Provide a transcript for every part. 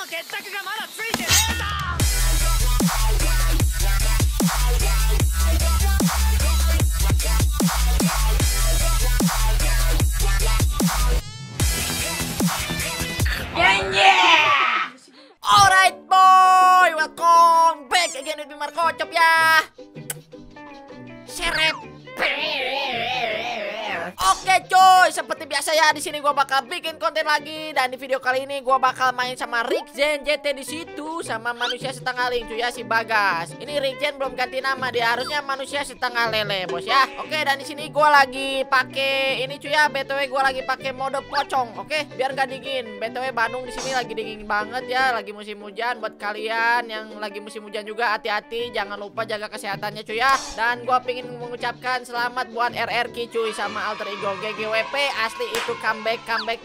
Alright boy, welcome back again with Marco Chop ya. Serep. Oke cuy, seperti biasa ya, di sini gua bakal bikin konten lagi, dan di video kali ini gua bakal main sama Rikzen JT di situ sama manusia setengah ling cuy ya, si Bagas. Ini Rikzen belum ganti nama, dia harusnya manusia setengah lele bos ya. Oke, dan di sini gua lagi pakai ini cuy ya, BTW gua lagi pakai mode pocong, oke? Biar gak dingin. BTW Bandung di sini lagi dingin banget ya, lagi musim hujan. Buat kalian yang lagi musim hujan juga hati-hati, jangan lupa jaga kesehatannya cuy ya. Dan gua pengen mengucapkan selamat buat RRQ cuy sama alter ego GGWP, asli itu comeback.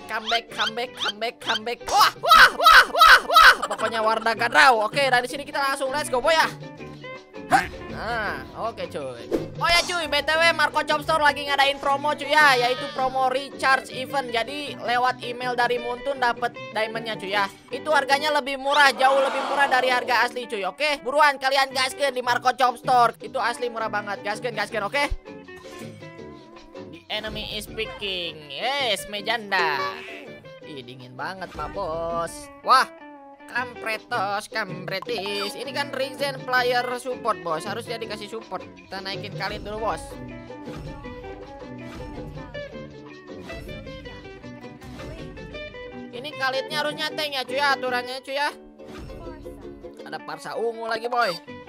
Wah. Pokoknya Warna Gadrau. Oke, dari sini kita langsung let's go boy ya. Nah, oke cuy. Oh ya cuy, BTW Marco Chop Store lagi ngadain promo cuy ya, yaitu promo recharge event. Jadi lewat email dari Muntun dapat diamondnya cuy ya. Itu harganya lebih murah, jauh lebih murah dari harga asli cuy. Oke, buruan kalian gaskeun di Marco Chop Store. Itu asli murah banget. Gaskeun oke. Enemy is speaking. Yes, Mejanda. Ih, dingin banget pak bos. Wah, kampretis. Ini kan Rikzen player support bos, harus dia dikasih support. Kita naikin kali dulu bos. Ini kalitnya harus nyateng ya cuy ya, aturannya cuy ya. Ada parsa ungu lagi boy.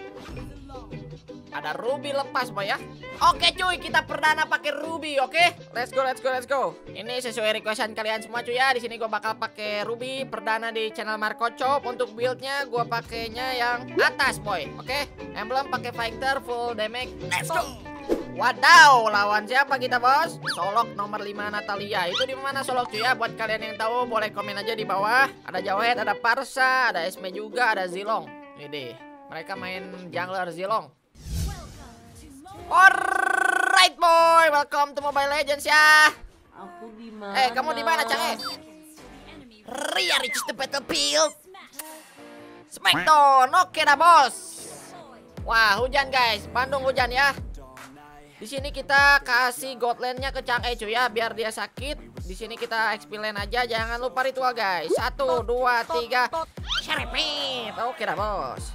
Ada ruby lepas boy ya. Oke cuy, kita perdana pakai ruby, oke? Let's go. Ini sesuai requestan kalian semua cuy ya. Di sini gue bakal pakai ruby perdana di channel Marco Chop. Untuk buildnya gue pakainya yang atas boy, oke? Emblem pakai fighter full damage. Let's go. Wadaw, lawan siapa kita bos? Solok nomor 5 Natalia. Itu di mana Solok cuy ya? Buat kalian yang tahu boleh komen aja di bawah. Ada Jawet, ada Parsa, ada Esme juga, ada Zilong. Ini deh, mereka main jungler Zilong. Alright boy, welcome to Mobile Legends ya. Aku di mana? Kamu di mana, Cang? Ria reach the battlefield. Smackdown. Oke dah, bos. Wah, hujan guys. Bandung hujan ya. Di sini kita kasih Godland-nya ke Cang cuy ya, biar dia sakit. Di sini kita XP lane aja, jangan lupa ritual guys. 1 2 3. Sharepit. Oke dah, bos.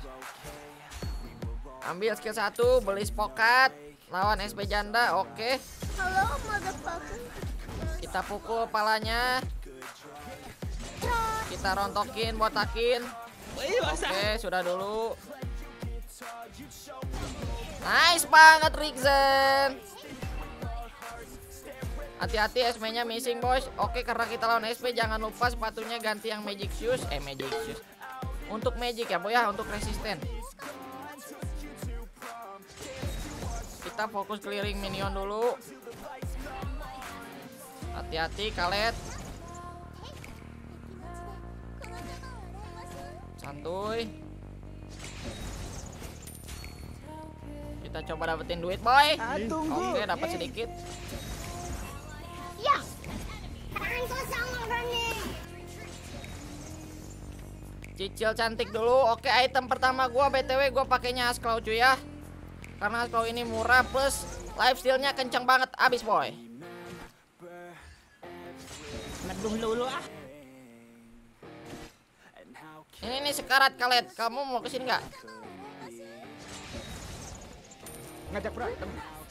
Ambil skill 1, beli spokat, lawan SP janda, oke. Halo, motherfucker. Kita pukul palanya. Kita rontokin, botakin. Oke, sudah dulu. Nice banget Rikzen. Hati-hati SP-nya missing boys. Oke, karena kita lawan SP, jangan lupa sepatunya ganti yang magic shoes. Magic shoes. Untuk magic ya boy ya, untuk resisten. Kita fokus clearing minion dulu. Hati-hati kalet. Santuy. Kita coba dapetin duit boy. Oke, dapat sedikit. Ya. Tangan kosong nih. Cicil cantik dulu. Oke, item pertama gua BTW gua pakainya Asclaw cuy ya. Karena kalau ini murah plus lifesteal-nya kenceng banget abis boy. Neduh dulu ah. Ini nih sekarat kalet. Kamu mau kesini nggak? Ngajak berantem.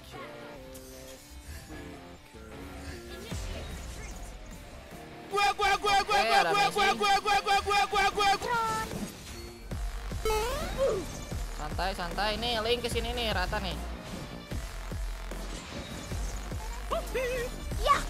Santai, nih link ke sini nih, rata nih. Ya.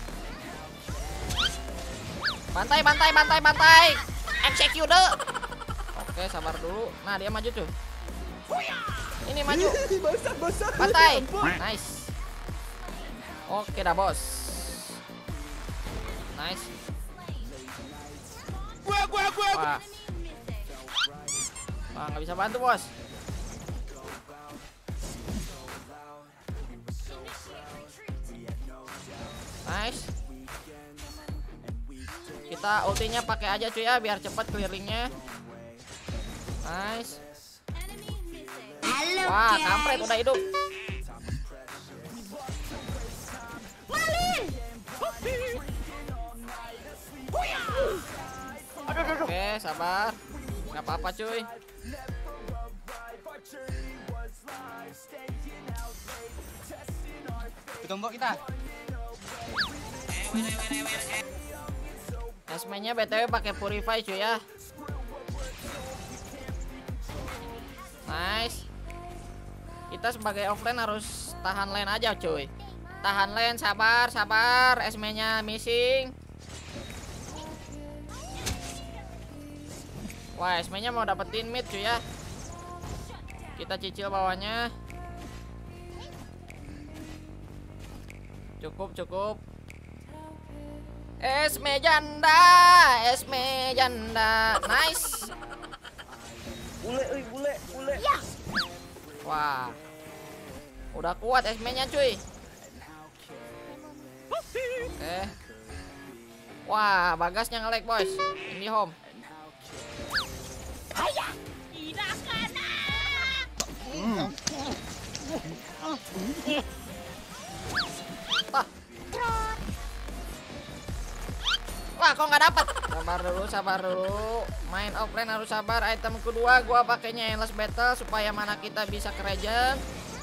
Bantai. Execute. Oke, sabar dulu. Nah, dia maju tuh. Ini maju. Bantai. Nice. Oke dah, bos. Nice. Wah. Wah, nggak bisa bantu, bos. Nice. Kita Kita ultinya pakai aja cuy ya biar cepet clearingnya. Nice. Wah, kampret udah hidup. Oke, sabar. Gak apa-apa cuy. Ditombok kita. Esme-nya BTW pakai purify cuy ya. Nice. Kita sebagai offlane harus tahan lane aja cuy. Tahan lane, sabar, sabar. Esme-nya missing. Wah, Esme-nya mau dapetin mid cuy ya. Kita cicil bawahnya. Cukup. Esme janda. Nice. Bule. Wah. Udah kuat Esme-nya cuy. Oke. Wah, Bagasnya nge-lag boys. Ini home. Wah, kok nggak dapat? Sabar dulu. Main offlane harus sabar. Item kedua gua pakainya endless battle supaya mana kita bisa ke regen.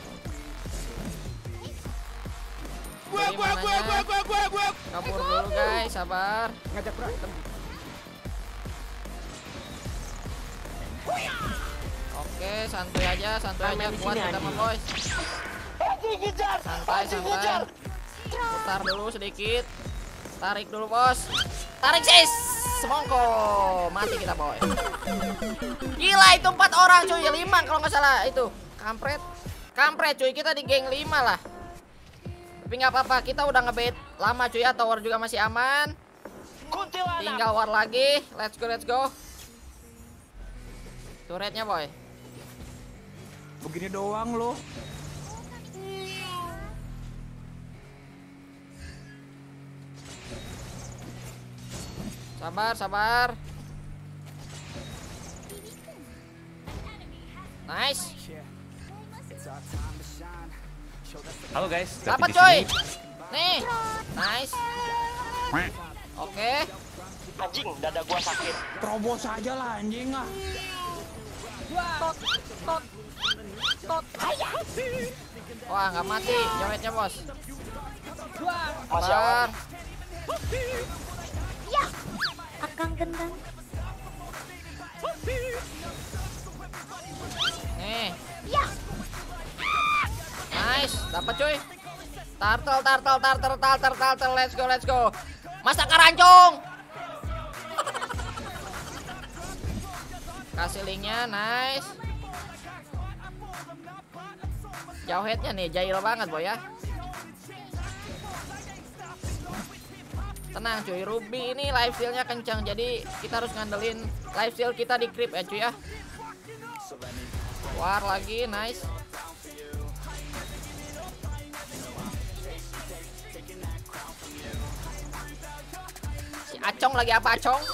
Gua. Kabur dulu guys, sabar. Ngajak berantem. Oke, santuy aja kuat kita mah boys. Santai. Putar dulu sedikit. Tarik dulu bos. Tarik sis. Semongko. Mati kita boy. Gila itu 4 orang cuy. 5 kalau nggak salah itu. Kampret cuy, kita di geng 5 lah. Tapi nggak apa-apa, kita udah ngebait lama cuy ya. Tower juga masih aman. Tinggal war lagi. Let's go. Turretnya boy. Begini doang loh. Sabar. Nice. Halo guys. Dapat coy. Nih. Nice. Oke. Anjing, dada gua sakit. Terobos aja lah anjing ah. Wah, nggak mati. Jometnya bos. Masih awal. Sabar. Akang gendang. Nih. Nice, dapat cuy. Turtle. Let's go. Masak karancung. Kasih linknya, nice. Jauh headnya nih, jahil banget boy ya. Tenang cuy, Ruby ini life steal-nya kencang, jadi kita harus ngandelin life steal kita di creep ya cuy ya. War lagi, nice. Si Acong lagi apa Acong?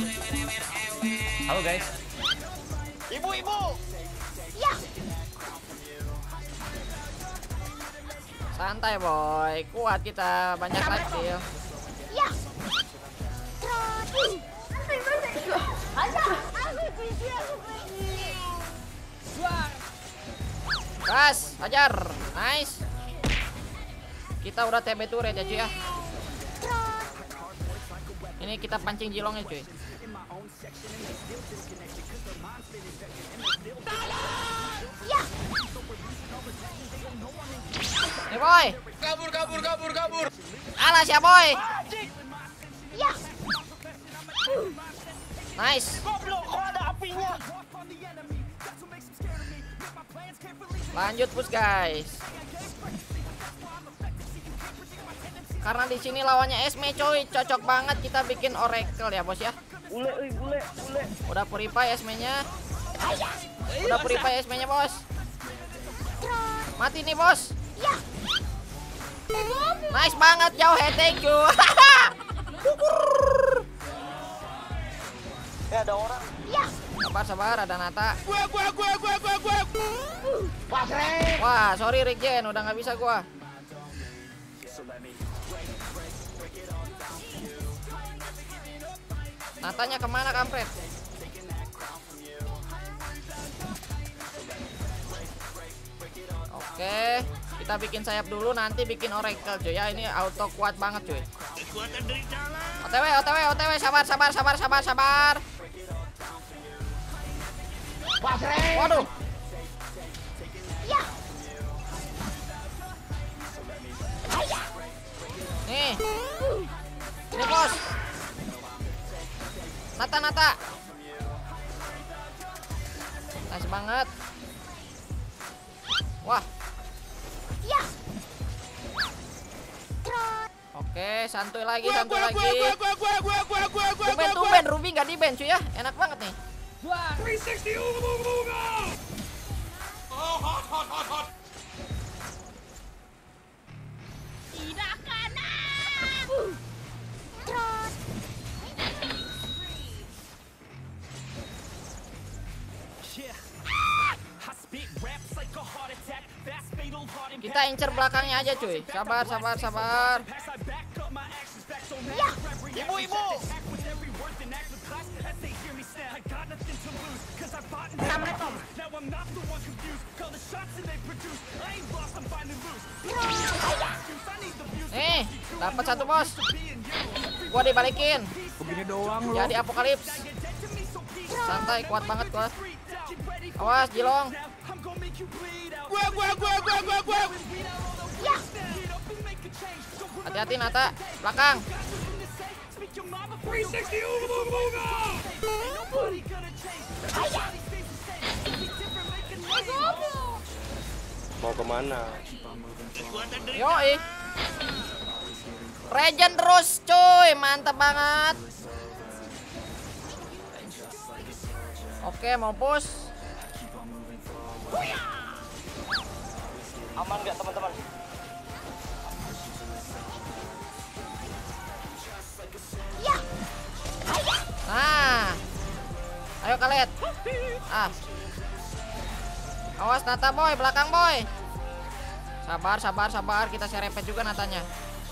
Halo guys. Ibu. Santai boy, kuat kita, banyak life steal. Gas, hajar, nice. Kita udah TB turret ya cuy ya. Ini kita pancing jilongnya cuy. Nih boy. Kabur. Alah siap boy. Nice. Goblok, kok ada apinya? Lanjut push guys. Karena di sini lawannya Esme coy, cocok banget kita bikin Oracle ya bos ya. Bule. Udah purify Esme-nya. Bos. Mati nih bos. Nice banget jauh head, thank you. ada orang. Sabar, ada Nata. Gua. Pasreng. Wah, sorry Regen, udah nggak bisa gua. Natanya kemana kampret? Oke, kita bikin sayap dulu, nanti bikin oracle cuy ya. Ini auto kuat banget cuy. OTW, sabar. Pasreng. Waduh. Nih. Ini bos. Nata. Nice banget. Wah. Oke, santuy lagi. Tumben Ruby nggak di ban cuy ya. Enak banget nih. 360 hot. Kita incer belakangnya aja cuy. Sabar. Ibu. Nih, dapat satu bos. Gua dibalikin. Begini doang lo. Jadi apokalips. Santai, kuat banget gua. Awas Jilong. Gua. Hati-hati Nata, belakang. 360 Mau kemana? Yoi. Regen terus cuy, mantap banget. Oke, mau push. Aman nggak teman-teman? Nah, ayo kalian. Awas Nata boy, belakang boy. Sabar. Kita serepet juga Natanya.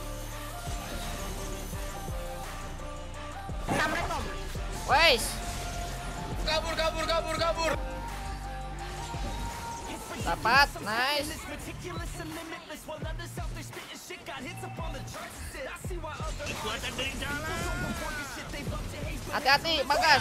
Weis. Kabur. Dapat, nice. Hati-hati, Bagas.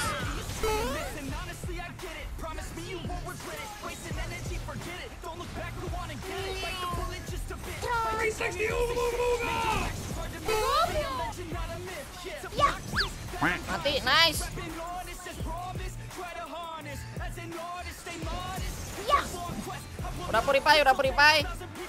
Mati, nice. Udah purify.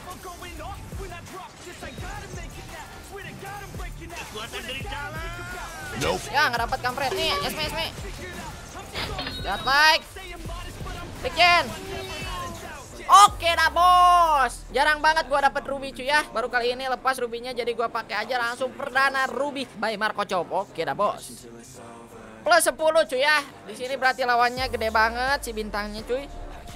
Ya, nggak dapat kampret nih. Esme. Lihat like. Bikin. Oke dah bos. Jarang banget gua dapet ruby cuy ya. Baru kali ini lepas rubinya, jadi gua pakai aja langsung perdana ruby by Marco Chop. Oke dah bos. Plus 10 cuy ya. Di sini berarti lawannya gede banget si bintangnya cuy.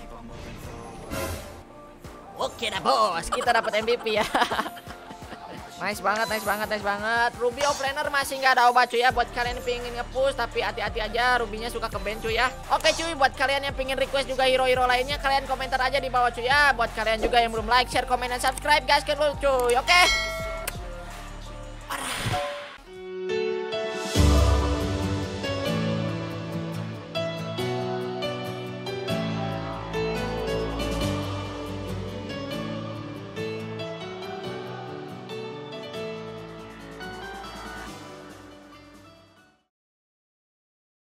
Oke dah bos, kita dapat MVP ya. Nice banget. Ruby offlaner masih nggak ada obat cuy ya. Buat kalian yang pengen nge-push, tapi hati-hati aja, rubinya suka ke ban cuy ya. Oke cuy, buat kalian yang pengen request juga hero-hero lainnya, kalian komentar aja di bawah cuy ya. Buat kalian juga yang belum like, share, komen, dan subscribe guys, kan dulu cuy. Oke.